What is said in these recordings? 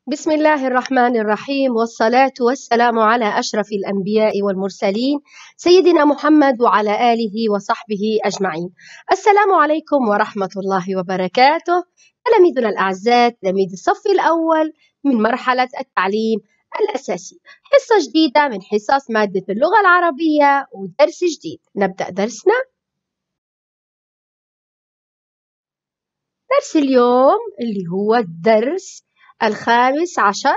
بسم الله الرحمن الرحيم، والصلاة والسلام على أشرف الأنبياء والمرسلين سيدنا محمد وعلى آله وصحبه أجمعين. السلام عليكم ورحمة الله وبركاته. تلاميذنا الأعزاء، تلاميذ الصف الأول من مرحلة التعليم الأساسي، حصة جديدة من حصص مادة اللغة العربية ودرس جديد. نبدأ درسنا. درس اليوم اللي هو الدرس 15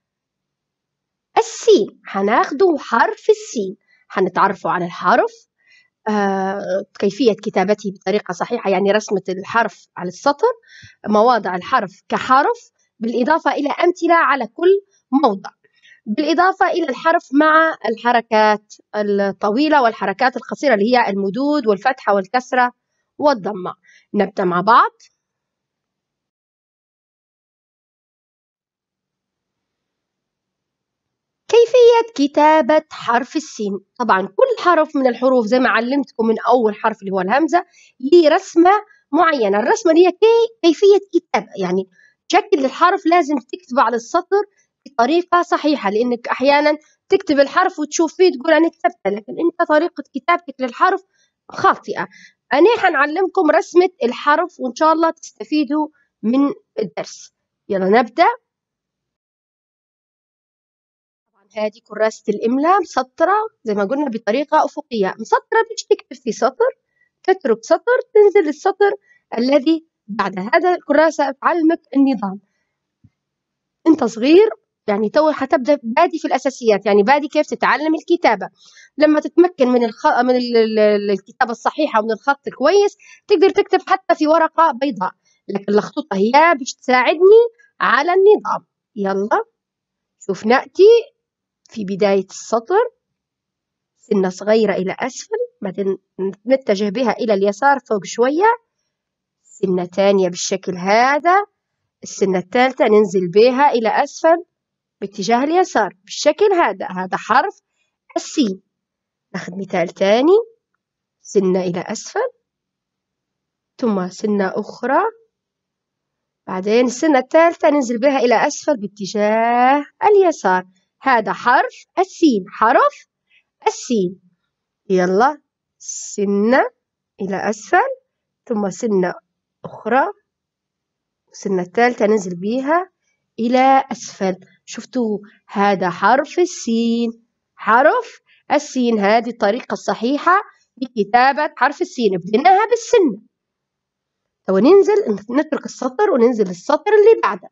السين. هناخده حرف السين، هنتعرفوا عن الحرف، كيفية كتابته بطريقة صحيحة، يعني رسمة الحرف على السطر، مواضع الحرف كحرف، بالإضافة إلى أمثلة على كل موضع، بالإضافة إلى الحرف مع الحركات الطويلة والحركات القصيرة اللي هي المدود والفتحة والكسرة والضمة. نبدأ مع بعض. كيفية كتابة حرف السين. طبعا كل حرف من الحروف زي ما علمتكم من أول حرف اللي هو الهمزة ليه رسمة معينة، الرسمة اللي هي كيفية كتابة، يعني شكل الحرف لازم تكتبه على السطر بطريقة صحيحة، لأنك أحيانا تكتب الحرف وتشوف فيه تقول أنا كتبته، لكن أنت طريقة كتابتك للحرف خاطئة. أنا حنعلمكم رسمة الحرف وإن شاء الله تستفيدوا من الدرس. يلا نبدأ. هذه كراسة الإملاء مسطرة زي ما قلنا بطريقة أفقية، مسطرة مش تكتب في سطر، تترك سطر تنزل السطر الذي بعد. هذا الكراسة تعلمك النظام. أنت صغير يعني تو حتبدأ بادي في الأساسيات، يعني بادي كيف تتعلم الكتابة. لما تتمكن من الكتابة الصحيحة ومن الخط الكويس تقدر تكتب حتى في ورقة بيضاء، لكن الخطوطة هي باش تساعدني على النظام. يلا شوف، نأتي في بداية السطر سنة صغيرة إلى أسفل، بعدين نتجه بها إلى اليسار فوق شوية، سنة تانية بالشكل هذا، السنة الثالثة ننزل بها إلى أسفل باتجاه اليسار بالشكل هذا. هذا حرف السين. ناخذ مثال تاني، سنة إلى أسفل ثم سنة أخرى، بعدين السنة الثالثة ننزل بها إلى أسفل باتجاه اليسار. هذا حرف السين، حرف السين. يلا سنة إلى أسفل ثم سنة أخرى، السنة الثالثة ننزل بيها إلى أسفل. شفتوا هذا حرف السين، حرف السين. هذه الطريقة الصحيحة لكتابة حرف السين، بديناها بالسنة. وننزل نترك السطر وننزل السطر اللي بعده،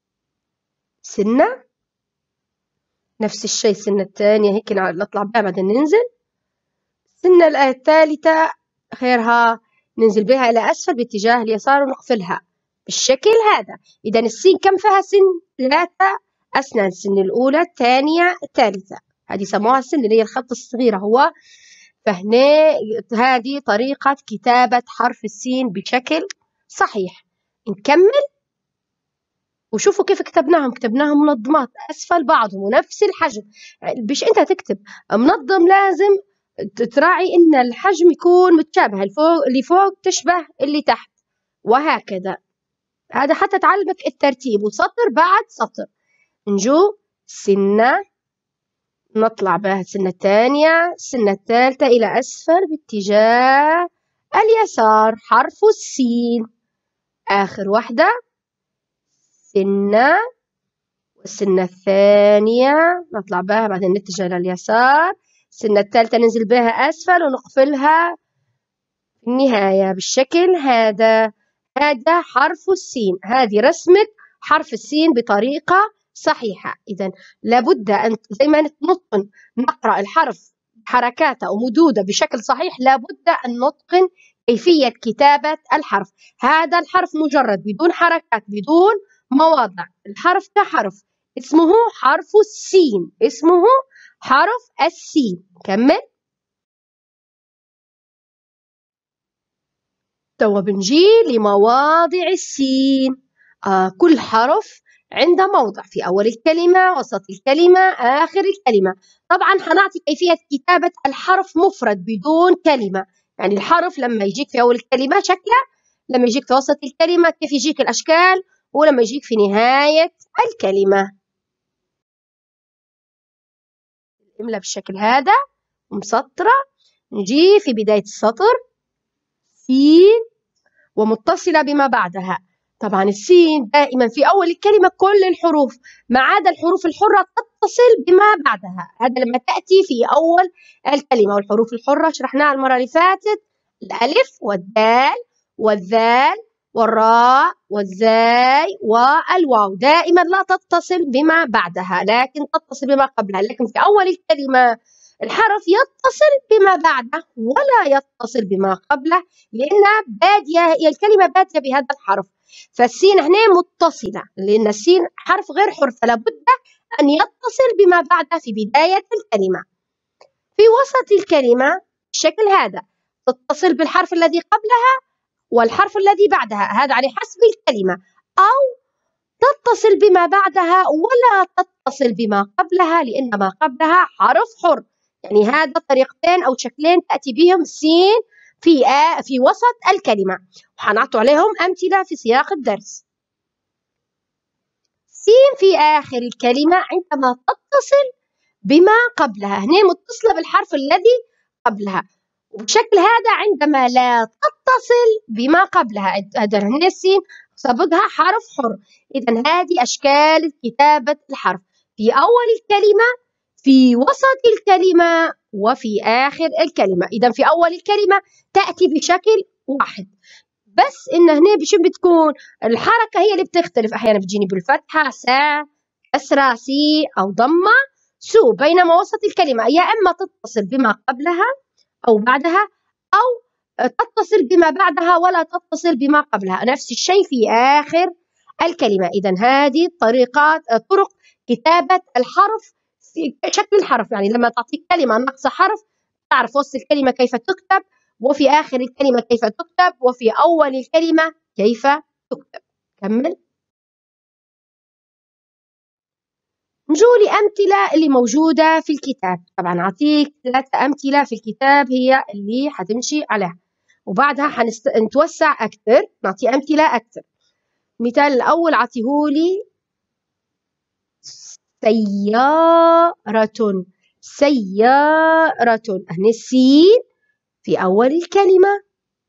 سنة نفس الشيء، السنة الثانية هيك نطلع بها بعدين ننزل، السنة الثالثة خيرها ننزل بها إلى أسفل باتجاه اليسار ونقفلها بالشكل هذا. إذا السين كم فيها سن؟ 3 أسنان، السن الأولى الثانية الثالثة، هذه يسموها السن اللي هي الخط الصغيرة. هو فهنا هذه طريقة كتابة حرف السين بشكل صحيح. نكمل وشوفوا كيف كتبناهم منظمات أسفل بعضهم ونفس الحجم. باش أنت تكتب منظم لازم تراعي إن الحجم يكون متشابه، اللي فوق تشبه اللي تحت وهكذا. هذا حتى تعلمك الترتيب وسطر بعد سطر. نجو سنة نطلع بها السنة الثانية، السنة الثالثة إلى أسفل باتجاه اليسار، حرف السين. آخر واحدة سنة والسنة الثانية نطلع بها بعدين نتجه لليسار، السنة الثالثة ننزل بها أسفل ونقفلها في النهاية بالشكل هذا. هذا حرف السين، هذه رسمة حرف السين بطريقة صحيحة. إذا لابد أن زي ما نتقن نقرأ الحرف حركاته ومدوده بشكل صحيح، لابد أن نتقن كيفية كتابة الحرف. هذا الحرف مجرد بدون حركات بدون مواضع، الحرف كحرف اسمه حرف السين، اسمه حرف السين. كمل. توا بنجي لمواضع السين. كل حرف عنده موضع في أول الكلمة، وسط الكلمة، آخر الكلمة. طبعا حنعطي كيفية كتابة الحرف مفرد بدون كلمة، يعني الحرف لما يجيك في أول الكلمة شكله، لما يجيك في وسط الكلمة كيف يجيك الأشكال، ولما يجيك في نهاية الكلمة. الإملاء بالشكل هذا مسطرة، نجي في بداية السطر سين ومتصلة بما بعدها. طبعا السين دائما في أول الكلمة كل الحروف ما عدا الحروف الحرة تتصل بما بعدها، هذا لما تأتي في أول الكلمة. والحروف الحرة شرحناها المرة اللي فاتت، الألف والدال والذال والراء والزاي والواو دائما لا تتصل بما بعدها لكن تتصل بما قبلها، لكن في أول الكلمة الحرف يتصل بما بعده ولا يتصل بما قبله لأنها بادية، هي الكلمة بادية بهذا الحرف. فالسين هنا متصلة لأن السين حرف غير حرف فلا بد أن يتصل بما بعده في بداية الكلمة. في وسط الكلمة بالشكل هذا تتصل بالحرف الذي قبلها والحرف الذي بعدها، هذا على حسب الكلمة، أو تتصل بما بعدها ولا تتصل بما قبلها لأن ما قبلها حرف حر. يعني هذا طريقتين أو شكلين تأتي بهم السين في وسط الكلمة، وحنعطوا عليهم أمثلة في سياق الدرس. سين في آخر الكلمة عندما تتصل بما قبلها، هنا متصلة بالحرف الذي قبلها، وبشكل هذا عندما لا تتصل بما قبلها، هنا السين سبقها حرف حر. إذا هذه أشكال كتابة الحرف في أول الكلمة، في وسط الكلمة، وفي آخر الكلمة. إذا في أول الكلمة تأتي بشكل واحد، بس إن هنا بتكون الحركة هي اللي بتختلف، أحيانا بتجيني بالفتحة سا، كسرة سي، أو ضمة سو. بينما وسط الكلمة يا إما تتصل بما قبلها أو بعدها أو تتصل بما بعدها ولا تتصل بما قبلها، نفس الشيء في آخر الكلمة. إذا هذه طرق كتابة الحرف في شكل الحرف، يعني لما تعطيك كلمة ناقصة حرف تعرف وسط الكلمة كيف تكتب، وفي آخر الكلمة كيف تكتب، وفي أول الكلمة كيف تكتب. كمل. نجو لأمثلة اللي موجودة في الكتاب. طبعا أعطيك 3 أمثلة في الكتاب هي اللي حتمشي عليها، وبعدها نتوسع أكثر، نعطي أمثلة أكثر. مثال الأول عطيهولي سيارة، سيارة، هنا السين في أول الكلمة.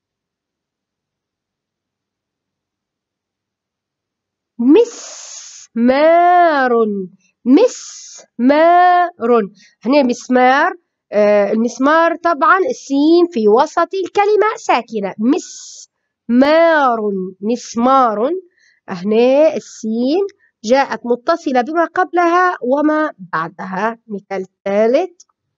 مسمار، مسمار، هنا مسمار، المسمار طبعا السين في وسط الكلمة ساكنة. مسمار، مسمار، هنا السين جاءت متصلة بما قبلها وما بعدها. مثال ثالث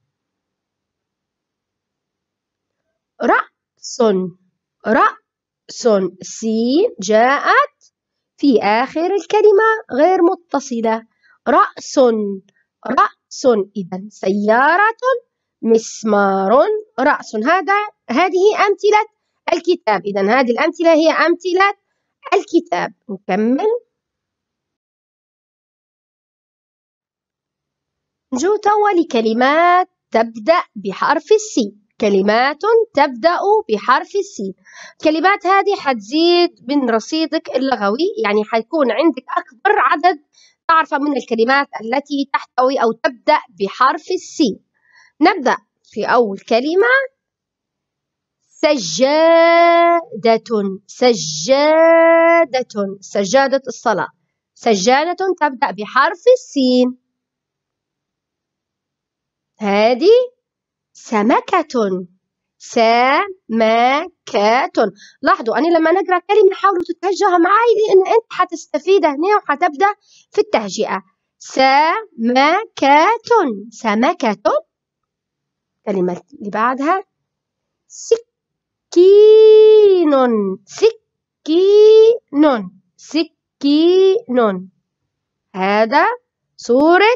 رأس، رأس، السين جاءت في آخر الكلمة غير متصلة. رأس، رأس. إذا سيارة، مسمار، رأس. هذه أمثلة الكتاب. إذا هذه الأمثلة هي أمثلة الكتاب. نكمل. نجو توا لكلمات تبدأ بحرف السين، كلمات تبدأ بحرف السين. الكلمات هذه حتزيد من رصيدك اللغوي، يعني حيكون عندك أكبر عدد تعرفه من الكلمات التي تحتوي أو تبدأ بحرف السين. نبدأ في أول كلمة سجادة، سجادة، سجادة الصلاة، سجادة تبدأ بحرف السين. هذه سمكة، سمكة. لاحظوا أنا لما نقرأ كلمة حاولوا تتهجها معي لأن أنت حتستفيد هنا وحتبدأ في التهجئة. سمكة، سمكة. الكلمة اللي بعدها سكين، سكين، سكين. هذا صورة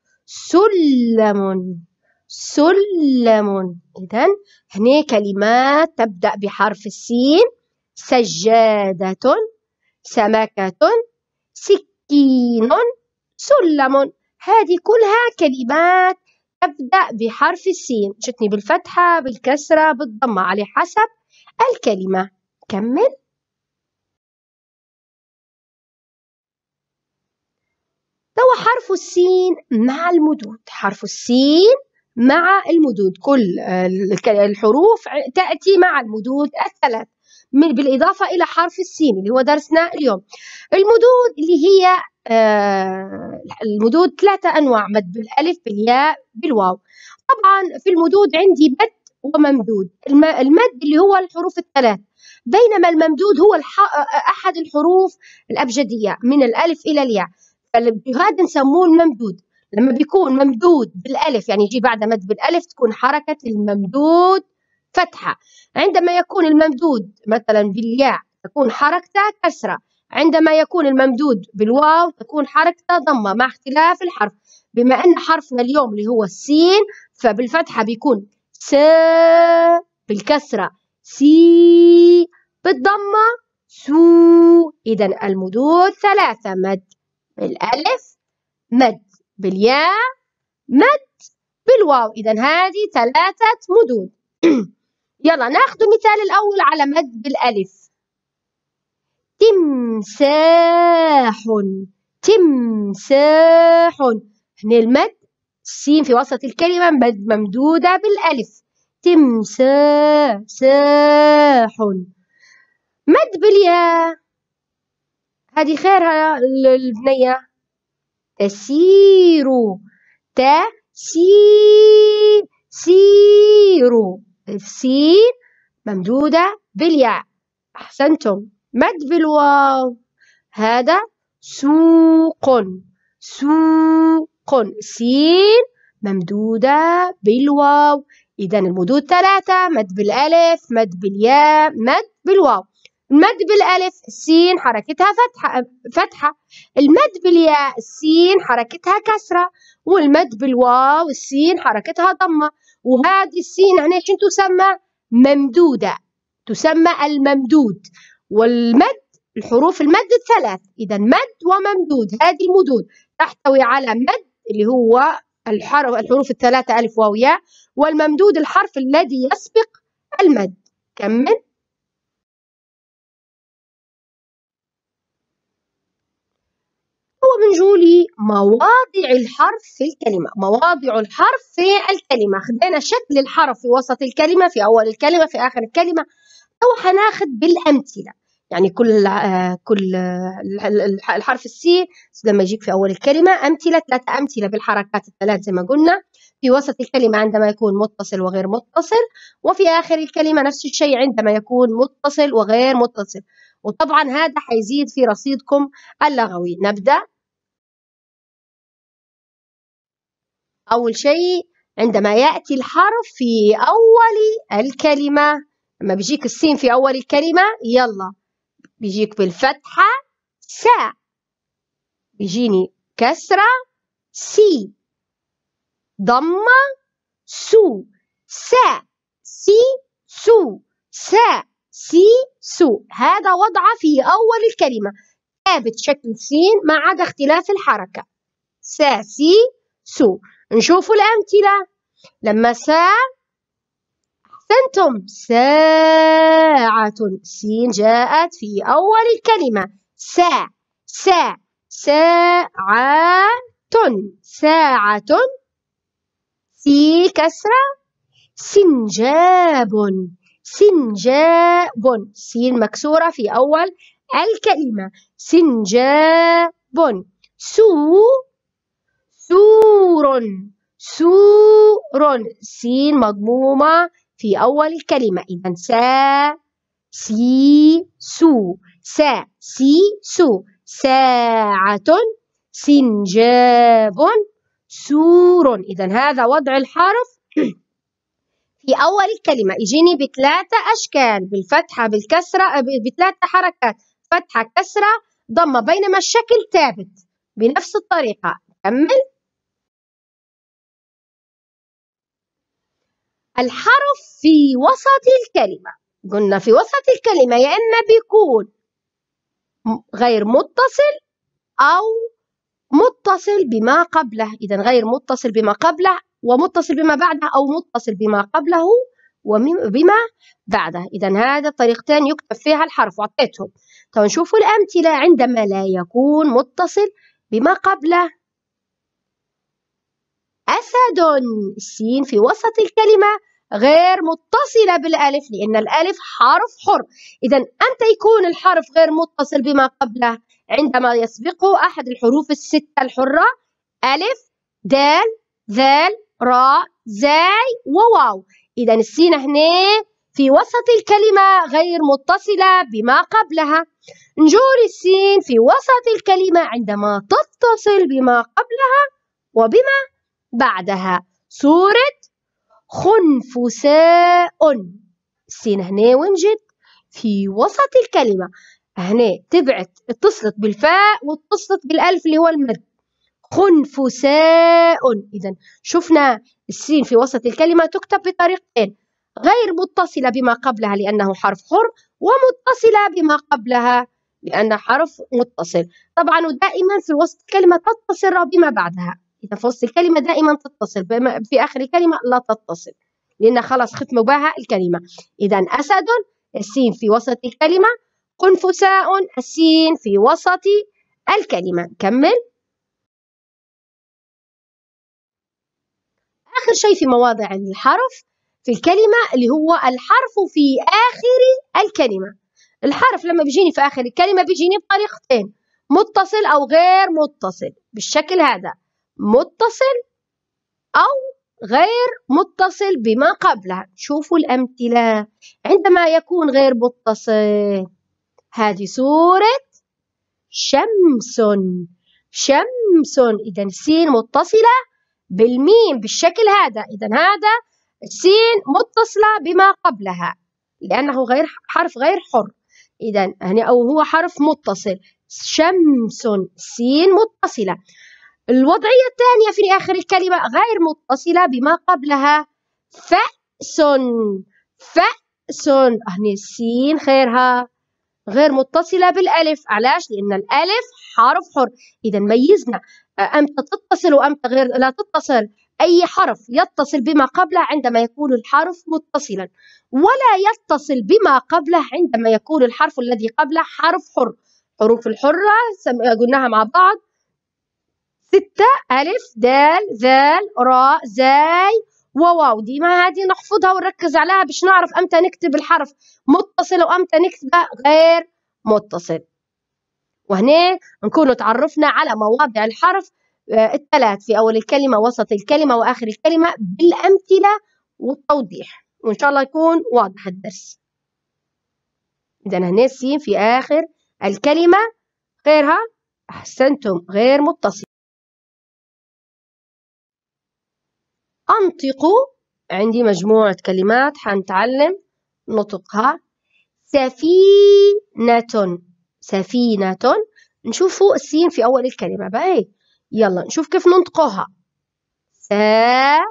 سلم، سلم. إذن هنا كلمات تبدأ بحرف السين، سجادة، سمكة، سكين، سلم. هذه كلها كلمات تبدأ بحرف السين، جتني بالفتحة بالكسرة بالضمة على حسب الكلمة. كمل. حرف السين مع المدود، حرف السين مع المدود، كل الحروف تأتي مع المدود الثلاث بالإضافة إلى حرف السين اللي هو درسنا اليوم. المدود اللي هي المدود 3 أنواع: مد بالألف، بالياء، بالواو. طبعا في المدود عندي مد وممدود. المد اللي هو الحروف الثلاث، بينما الممدود هو أحد الحروف الأبجدية من الألف إلى الياء، فهذا نسموه الممدود. لما بيكون ممدود بالألف يعني يجي بعد مد بالألف تكون حركة الممدود فتحة. عندما يكون الممدود مثلا بالياء تكون حركته كسرة. عندما يكون الممدود بالواو تكون حركته ضمة مع اختلاف الحرف. بما أن حرفنا اليوم اللي هو السين فبالفتحة بيكون س، بالكسرة سي، بالضمة سو. إذا المدود 3: مد بالألف، مد بالياء، مد بالواو. إذا هذه 3 مدود. يلا ناخذ المثال الأول على مد بالألف. تمساح، تمساح. هنا المد السين في وسط الكلمة ممدودة بالألف. تمساح. مد بالياء هذه خيرها البنية، تسير، سير. السين ممدودة بالياء، أحسنتم. مد بالواو هذا سوق، سوق. سين ممدودة بالواو. إذا المدود 3: مد بالألف، مد بالياء، مد بالواو. المد بالألف السين حركتها فتحة. المد بالياء السين حركتها كسرة. والمد بالواو السين حركتها ضمة. وهذه السين هنا شنو تسمى؟ ممدودة، تسمى الممدود. والمد الحروف المد 3. إذا مد وممدود، هذه المدود تحتوي على مد اللي هو الحروف الثلاثة ألف واو ياء، والممدود الحرف الذي يسبق المد. كمل. وبنجولي مواضع الحرف في الكلمة. مواضع الحرف في الكلمة، خدينا شكل الحرف في وسط الكلمة، في أول الكلمة، في آخر الكلمة. أو حناخد بالأمثلة، يعني كل الحرف السين لما يجيك في أول الكلمة أمثلة، 3 أمثلة بالحركات الثلاث زي ما قلنا. في وسط الكلمة عندما يكون متصل وغير متصل، وفي آخر الكلمة نفس الشيء عندما يكون متصل وغير متصل. وطبعا هذا حيزيد في رصيدكم اللغوي. نبدأ. أول شيء عندما يأتي الحرف في أول الكلمة، لما بيجيك السين في أول الكلمة يلا بيجيك بالفتحة سا، بيجيني كسرة سي، ضمة سو، سا سي سو، سا سي سو. هذا وضعه في أول الكلمة، ثابت شكل السين ما عدا اختلاف الحركة، سا سي سو. نشوفوا الأمثلة. لما سا، أحسنتم، ساعة، سين جاءت في أول الكلمة، سا سا، ساعة، ساعة. سي كسرة سنجاب، سنجاب، سين مكسورة في أول الكلمة، سنجاب. سو، سور، سور، سين مضمومة في أول الكلمة. إذا سا سي سو، سا سي سو، ساعة، سنجاب، سور. إذا هذا وضع الحرف في أول الكلمة. يجيني ب3 أشكال، بالفتحة، بالكسرة، ب3 حركات، فتحة كسرة ضمة، بينما الشكل ثابت بنفس الطريقة. كمل. الحرف في وسط الكلمة، قلنا في وسط الكلمة يا إما بيكون غير متصل أو متصل بما قبله. إذا غير متصل بما قبله ومتصل بما بعده، أو متصل بما قبله وبما بعده. إذا هذا طريقتين يكتب فيها الحرف وعطيتهم. طيب نشوفوا الأمثلة. عندما لا يكون متصل بما قبله أسد. السين في وسط الكلمة غير متصلة بالألف لأن الألف حرف حر. إذا أمتى يكون الحرف غير متصل بما قبله؟ عندما يسبقه أحد الحروف الستة الحرة: ألف، دال، ذال، راء، زاي، وواو. إذا السين هنا في وسط الكلمة غير متصلة بما قبلها. نجول السين في وسط الكلمة عندما تتصل بما قبلها وبما بعدها. سورة خنفساء. السين هنا وين جت؟ في وسط الكلمة. هنا تبعت اتصلت بالفاء واتصلت بالألف اللي هو المد. خنفساء. إذا شفنا السين في وسط الكلمة تكتب بطريقتين: غير متصلة بما قبلها لأنه حرف حر، ومتصلة بما قبلها لأنه حرف متصل. طبعا ودائما في وسط الكلمة تتصل بما بعدها. إذا في وسط الكلمة دائما تتصل، في آخر الكلمة لا تتصل لأن خلاص ختموا بها الكلمة. إذا أسد السين في وسط الكلمة، خنفساء السين في وسط الكلمة. كمل. آخر شيء في مواضع الحرف في الكلمة اللي هو الحرف في آخر الكلمة. الحرف لما بيجيني في آخر الكلمة بيجيني بطريقتين: متصل أو غير متصل، بالشكل هذا: متصل أو غير متصل بما قبله. شوفوا الأمثلة. عندما يكون غير متصل، هذه سورة شمس. شمس. إذا السين متصلة بالميم بالشكل هذا. إذا هذا السين متصلة بما قبلها لأنه غير حرف غير حر. إذا هنا أو هو حرف متصل. شمس سين متصلة. الوضعية الثانية في آخر الكلمة غير متصلة بما قبلها. فأس. فأس. هنا السين خيرها غير متصلة بالألف. علاش؟ لأن الألف حرف حر. إذا ميزنا أمتى تتصل وأمتى غير لا تتصل. أي حرف يتصل بما قبله عندما يكون الحرف متصلا، ولا يتصل بما قبله عندما يكون الحرف الذي قبله حرف حر. حروف الحرة قلناها مع بعض: 6: ألف، دال، ذال، راء، زاي، وواو. ديما هذه نحفظها ونركز عليها باش نعرف أمتى نكتب الحرف متصل وأمتى نكتبه غير متصل. وهنا نكون تعرفنا على مواضع الحرف الثلاث: في أول الكلمة، وسط الكلمة، وآخر الكلمة، بالأمثلة والتوضيح، وإن شاء الله يكون واضح الدرس. إذا هنا السين في آخر الكلمة غيرها. أحسنتم، غير متصل. أنطقوا. عندي مجموعة كلمات حنتعلم نطقها. سفينة. سفينة. نشوفوا السين في أول الكلمة بقى. يلا نشوف كيف ننطقها. سفينة.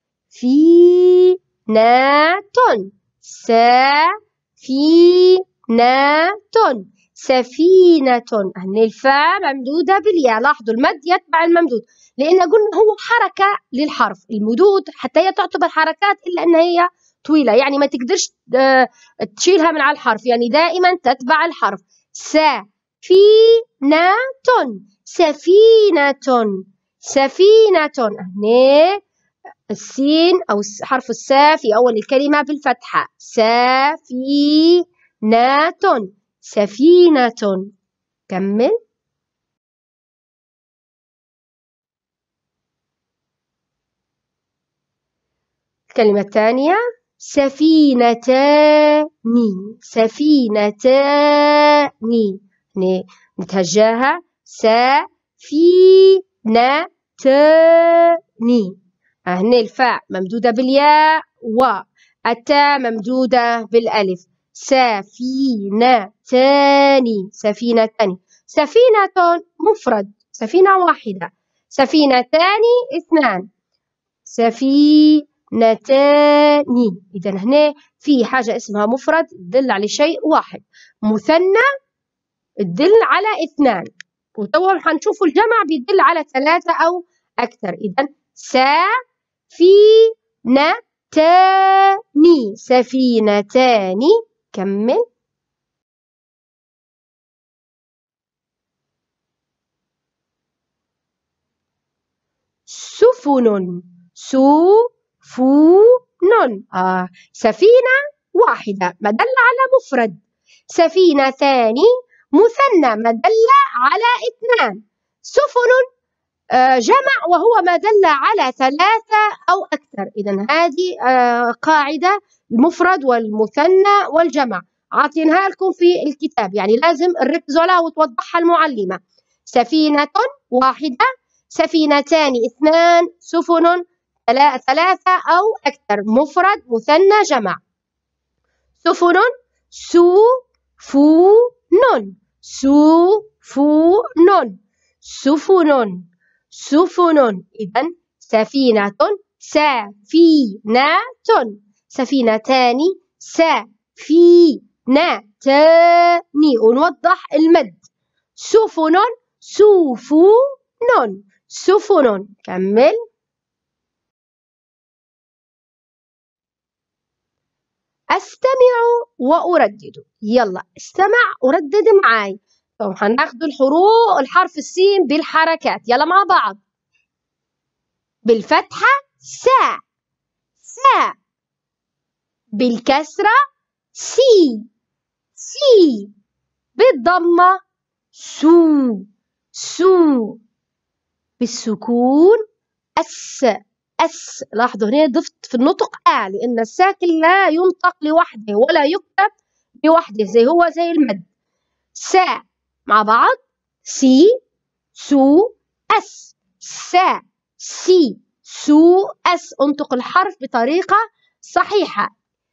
سفينة. سفينة. هني الفاء ممدودة بالياء. لاحظوا المد يتبع الممدود لأن قلنا هو حركة للحرف. المدود حتى هي تعتبر حركات إلا أن هي طويلة، يعني ما تقدرش تشيلها من على الحرف، يعني دائما تتبع الحرف. سفينة. سفينة. سفينة. هنا السين أو حرف السا في أول الكلمة بالفتحة. سفينة. سفينة. كمل. الكلمة الثانية سفينتان. سفينتان. نتهجاها سفينتان. هنا الفاء ممدودة بالياء والتاء ممدودة بالألف. سفينتان. سفينتان. سفينة مفرد، سفينة واحدة. سفينتان اثنان. سفينتان. إذا هنا في حاجة اسمها مفرد تدل على شيء واحد، مثنى تدل على اثنان، وتوا حنشوفوا الجمع بيدل على ثلاثة أو أكثر. إذا سفينتان. سفينتان. كمل. سفن. سفن. سفينة واحدة ما دل على مفرد، سفينتان مثنى ما دل على اثنان، سفن جمع وهو ما دل على ثلاثة أو أكثر. إذا هذه قاعدة المفرد والمثنى والجمع، عاطينها لكم في الكتاب، يعني لازم نركزوا عليها وتوضحها المعلمة. سفينة واحدة، سفينتان اثنان، سفن ثلاثة أو أكثر، مفرد مثنى جمع. سفن، سفن، سفن، سفن، سفن. إذا سفينة، سفينة، سفينتان، سفينتان، ونوضح المد. سفن، سفن، سفن. كمل. أستمع وأردد. يلا استمع وردد معاي. طب هناخد الحرف السين بالحركات، يلا مع بعض. بالفتحة سا، سا. بالكسرة سي، سي. بالضمة سو، سو. بالسكون أس، أس. لاحظوا هنا ضفت في النطق لأن الساكن لا ينطق لوحده ولا يكتب لوحده زي المد. سا مع بعض، سي، سو، أس. سا، سي، سو، أس. انطق الحرف بطريقة صحيحة.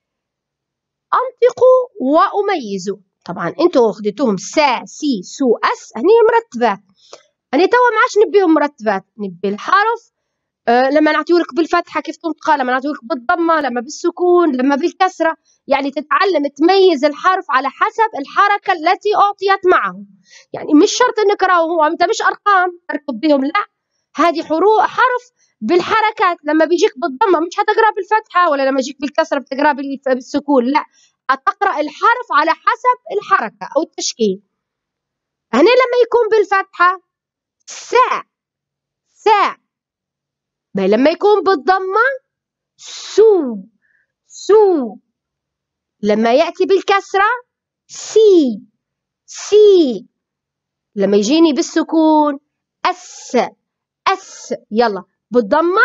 أنطقوا وأميزوا. طبعا انتوا خديتوهم سا، سي، سو، أس، هني مرتبات. هني توا ما عادش نبيهم مرتبات، نبي الحرف لما نعطيهولك بالفتحة كيف تنطقها، لما نعطيهولك بالضمة، لما بالسكون، لما بالكسرة، يعني تتعلم تميز الحرف على حسب الحركة التي أعطيت معه. يعني مش شرط نقرأه، أنت مش أرقام تركب بهم، لا، هذه حرف بالحركات. لما بيجيك بالضمة مش هتقرأ بالفتحة، ولا لما يجيك بالكسرة بتقرأ بالسكون، لا، هتقرأ الحرف على حسب الحركة أو التشكيل. هنا لما يكون بالفتحة سا، سا. لما يكون بالضمة سو، سو. لما يأتي بالكسرة سي، سي. لما يجيني بالسكون أس، أس. يلا بالضمة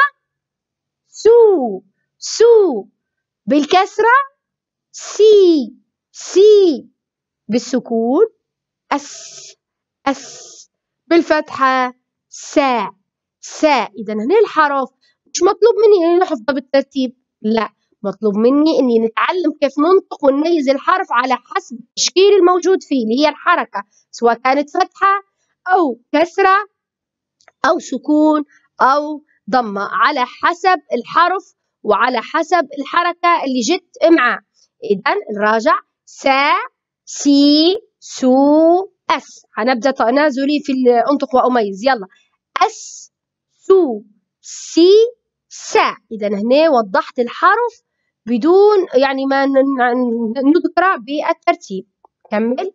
سو، سو. بالكسرة سي، سي. بالسكون أس، أس. بالفتحة سا، سا. إذا هنا الحرف مش مطلوب مني إني نحفظها بالترتيب، لا، مطلوب مني إني نتعلم كيف ننطق ونميز الحرف على حسب التشكيل الموجود فيه اللي هي الحركة، سواء كانت فتحة أو كسرة أو سكون أو ضمة، على حسب الحرف وعلى حسب الحركة اللي جت معاه. إذا نراجع سا، سي، سو، أس. هنبدأ تنازلي في أنطق وأميز. يلا أس، سو، سي، سا. إذا هنا وضحت الحرف بدون يعني ما نقرأ بالترتيب. كمل.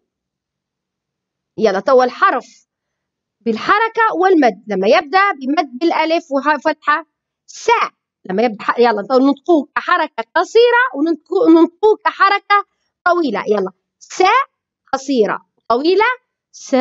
يلا توا الحرف بالحركة والمد. لما يبدأ بمد بالألف وفتحة سا، لما يبدأ يلا ننطقوه كحركة قصيرة وننطقوه كحركة طويلة. يلا سا قصيرة، طويلة سا.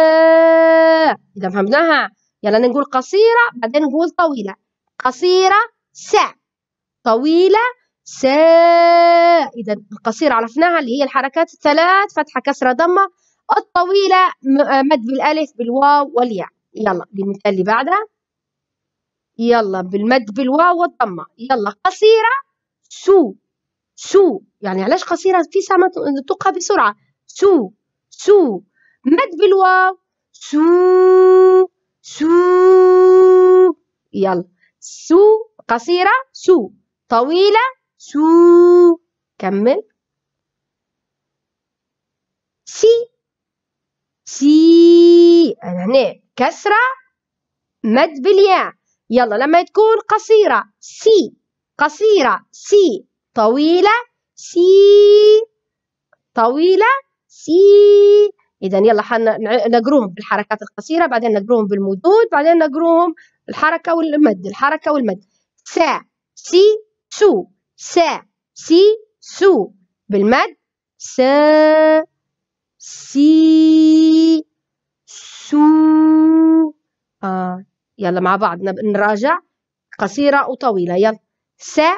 إذا فهمناها يلا نقول قصيرة بعدين نقول طويلة. قصيرة سا، طويلة سا. إذا القصيرة عرفناها اللي هي الحركات الثلاث، فتحة كسرة ضمة. الطويلة مد بالألف بالواو والياء. يلا المثال اللي بعده. يلا بالمد بالواو والضمة. يلا قصيرة سو، سو. يعني علاش قصيرة؟ في ساعة نطقها بسرعة. سو، سو. مد بالواو سو، سو. يلا سو قصيرة سو، طويلة سو. كمل. سي، سي. هنا كسرة مد بالياء. يلا لما تكون قصيرة سي، قصيرة سي، طويلة سي، طويلة سي. إذا يلا نقروهم بالحركات القصيرة، بعدين نقروهم بالمدود، بعدين نقروهم الحركة والمد، الحركة والمد. سا سي سو سا سي سو بالمد سا سي سو. يلا مع بعض نراجع قصيرة وطويلة. يلا سا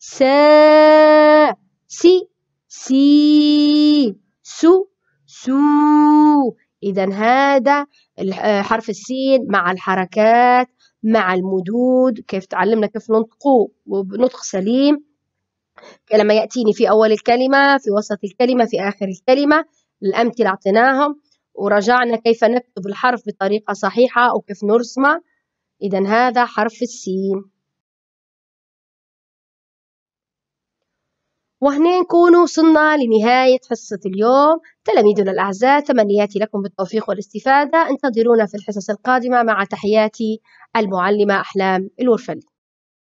سا سي سي سو سو. إذا هذا حرف السين مع الحركات مع المدود، كيف تعلمنا كيف ننطقه بنطق سليم. لما يأتيني في أول الكلمة، في وسط الكلمة، في آخر الكلمة. الأمثلة أعطيناهم وراجعنا كيف نكتب الحرف بطريقة صحيحة أو كيف نرسمه. إذا هذا حرف السين. وهنا نكون وصلنا لنهاية حصة اليوم. تلاميذنا الأعزاء، تمنياتي لكم بالتوفيق والاستفادة. انتظرونا في الحصص القادمة، مع تحياتي المعلمة أحلام الورفلي.